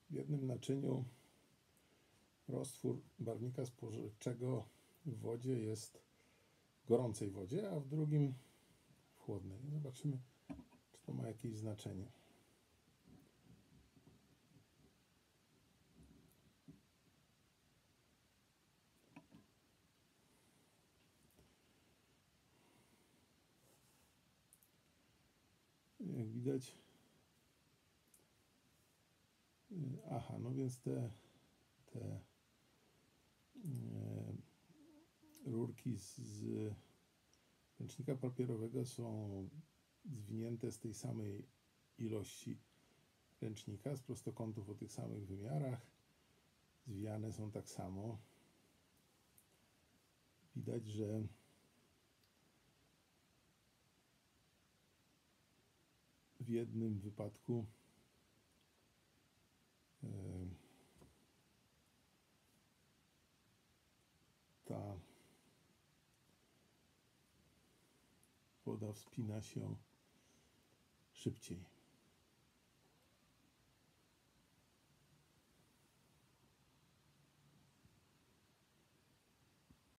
W jednym naczyniu roztwór barwnika spożywczego w wodzie jest w gorącej wodzie, a w drugim w chłodnej. Zobaczymy, czy to ma jakieś znaczenie. Jak widać, no więc te rurki z ręcznika papierowego są zwinięte z tej samej ilości ręcznika, z prostokątów o tych samych wymiarach, zwijane są tak samo. Widać, że w jednym wypadku ta woda wspina się szybciej.